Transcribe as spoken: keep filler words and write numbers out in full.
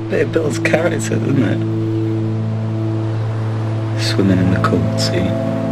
But it builds character, doesn't it? Swimming in the cold sea.